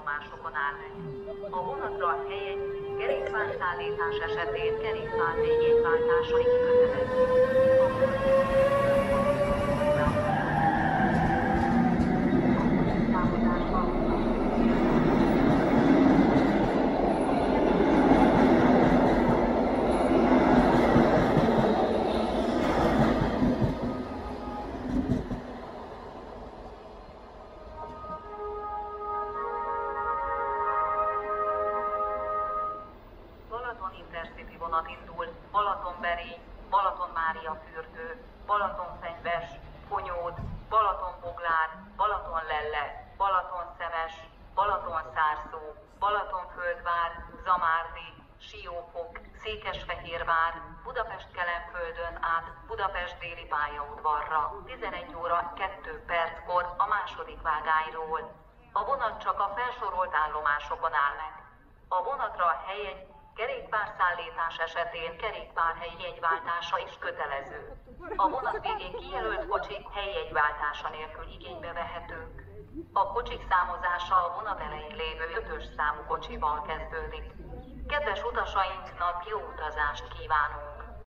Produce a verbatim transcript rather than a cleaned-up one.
állomásokon áll meg. A vonatra a helyegy, kerékpárszállítás esetén kerékpár jegyváltása is kötelező. Balaton Intercity vonat indul, Balatonberény, Balatonmáriafürdő, Balatonfenyves, Fonyód, Balatonboglár, Balatonlelle, Balatonszemes, Balatonszárszó, Balatonföldvár, Zamárdi, Siófok, Székesfehérvár, Budapest-Kelenföldön át Budapest déli pályaudvarra, tizenegy óra kettő perckor a második vágányról. A vonat csak a felsorolt állomásokon áll meg. A vonatra a helyegy, kerékpárszállítás esetén kerékpárhegy jegyváltása is kötelező. A vonat végén kijelölt kocsik helyjegyváltása nélkül igénybe vehetők. A kocsik számozása a vonat elején lévő ötös számú kocsival kezdődik. Kedves utasainknak jó utazást kívánunk!